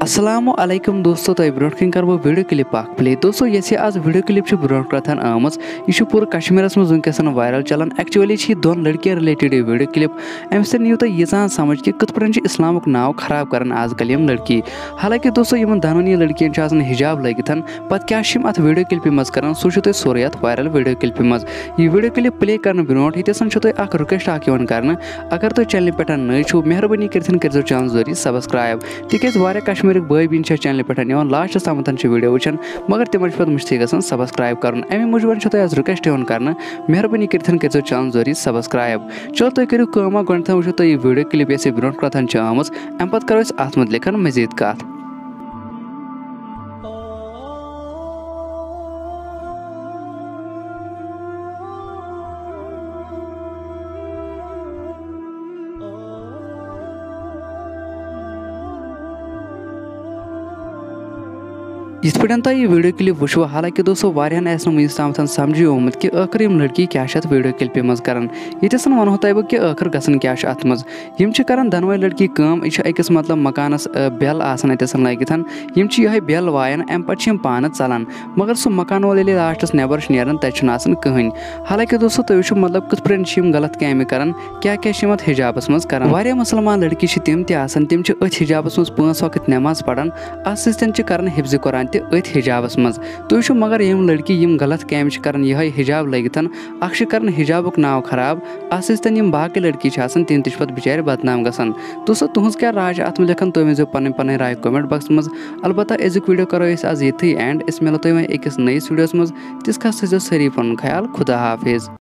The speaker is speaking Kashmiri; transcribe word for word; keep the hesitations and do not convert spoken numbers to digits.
अस्सलामुअलैकुम दोस्तों तो ब्रोट कन कर वीडियो क्लिप प्ले दोस्तों ये आज वीडियो क्लिप ब्रोट कथन आम यह पूरे कश्मीर मज वनकस वायरल चलान एक्चुअली दोन लड़कियों रिलेटेड वीडियो क्लिप अमे सो नीव तुम यीजान समझ कि कत पे इस्लाम नाव खराब कर आजकल यम लड़की हालांकि दोस्तों इन दोनों लड़कियन हिजाब लगित पे क्या अत वीडियो क्लिप मज कर सो तुम सोरे अत वायरल वीडियो क्लिप मज यह वीडियो क्लिप प्ले कर ब्रो ये तुम रिक्वेस्ट कर अगर तुम चैनल पे नई छो मेहरबानी कर चैनल जरिए सब्सक्राइब तिक कश्मीर बई बीन चैनल पे लास्ट तम वीडियो वुचान मगर तिम पे मुश्किल ग सब्सक्राइब कर अमे मूजूब तुम रिक्वेस्ट कर मेहरबानी कर चैनल जरिए सब्सक्राइब चलो तुम करो गोथ वो तुम यह वीडियो क्लिप ये ब्रो कथन आम अम पे करो अत मुतलिक मजीद कत। इस पे तुम यह वीडियो क्लिप वो हालांकि दोस्तों वारियान वनस तम समझी आमुत कि आखिर यम लड़की क्या वीडियो क्लिप मज कर ये वनो तुम कि आखिर गसन क्या अत मज कर दनवे लड़की कम यह अकिस मतलब मकानस बेल आसान लगित यह बेल वायन अम पे पान चलान मगर सह मकान वोल लास्टस नबर नेरान तथन कहें हालांकि दोस्तों तुम वो मतलब कत पे गलत काम कर क्या क्या हिजाबस मज कर वारिया मुसलमान लड़की तम तम अथ हिजाबस मज पांच वक्त नमाज पढ़ान अत कर हिफ्ज कुरान अथ हिजाबस मज तुम मगर यम लड़की यम गलत काम कर यह हिजाब लगित अख कर हिजाबुक नाव खराब अम बाकी लड़की तम पे बिचार बदनाम गसान दोस्तों तुज क्या राय अत मुतलिक तुम वो पन पन राय कमेंट बॉक्स मज अलबत्ता अजुक वीडियो करो आज ये एंड इस मिलो तुम अकिस नईस वीडियोस मज तिस खा सारी पन ख्याल खुदा हाफिज।